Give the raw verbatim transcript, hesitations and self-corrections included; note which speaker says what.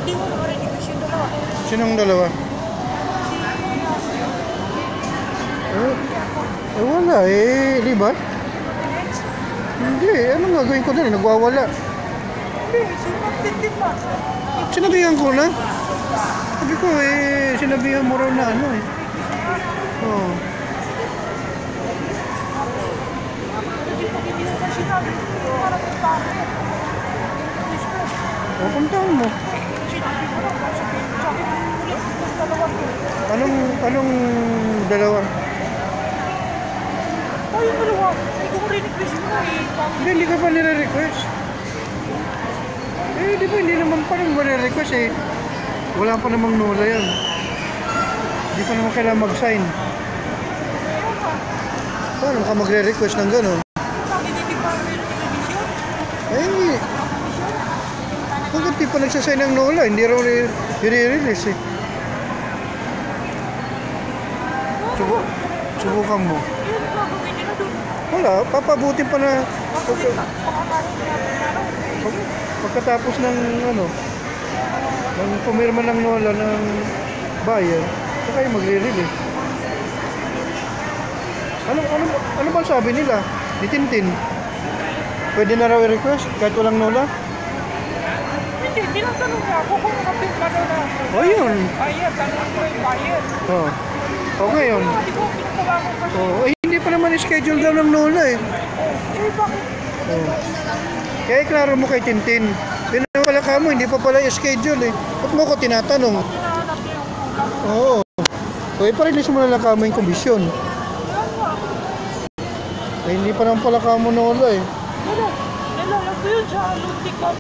Speaker 1: Hindi mo naka-request yung dalawa.
Speaker 2: Sinong dalawa? Eh, eh wala eh, di ba? Hindi, anong gagawin ko din? Nagwawala.
Speaker 1: Hindi, sinunod-tintin ba?
Speaker 2: Sinabihan ko na. Sabi ko eh, sinabihan mo raw na ano eh. Oo.
Speaker 1: Hindi mo ba sinabi? Parang yung bakit.
Speaker 2: O, puntahan mo.
Speaker 1: Sinabi mo lang, sabihin mo sa akin, ulit yung dalawa ko.
Speaker 2: Anong, anong dalawa?
Speaker 1: Oh, yung dalawa. Hindi ko re-request mo na eh.
Speaker 2: Hindi, hindi ka pa nire-request. Eh, di ba hindi naman pa rin nire-request eh. Wala pa namang nula yan. Hindi pa naman kailangan mag-sign. Paano ka magre-request ng gano'n?
Speaker 1: Bakit hindi pa rin revision?
Speaker 2: Eh, bakit di pa nagsasign ng nula? Hindi raw i-release eh. Subo, subukan mo.
Speaker 1: Yun, gagawin nila doon.
Speaker 2: Wala, papabuti pa na
Speaker 1: Gagawin pa. Pakakaroon natin na ano.
Speaker 2: pag, pagkatapos ng ano, ng pumirma ng nola ng buyer, saka kayo magre-release. Ano, ano, ano ba sabi nila? Ni Tintin? Pwede na raw i-request kahit walang nola?
Speaker 1: Hindi, tinatanong niya ako kung nakapirma daw na.
Speaker 2: O yun.
Speaker 1: Buyer, tanong ko yung buyer.
Speaker 2: Oh. O ngayon.
Speaker 1: Hindi ko pinagawa ko kasi.
Speaker 2: Oh, eh, hindi pa naman schedule daw ng nola eh.
Speaker 1: Eh, bakit?
Speaker 2: Oh. Kaya klaro mo kay Tintin. Pinawala ka mo, hindi pa pala i-schedule eh. Ba't mo ko tinatanong?
Speaker 1: Hinahanap niya yung kulang.
Speaker 2: Oo. So, iparelease mo na lang kamo yung komisyon. Eh, hindi pa naman pala kamo nola eh.
Speaker 1: Ano? Nalala ko yun sa Luntik